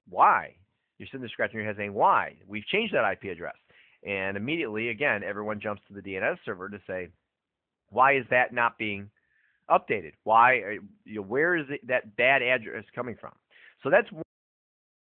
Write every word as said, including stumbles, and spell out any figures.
why? You're sitting there scratching your head saying, why? We've changed that I P address. And immediately, again, everyone jumps to the D N S server to say, why is that not being updated? Why? You know, where is it, that bad address coming from? So that's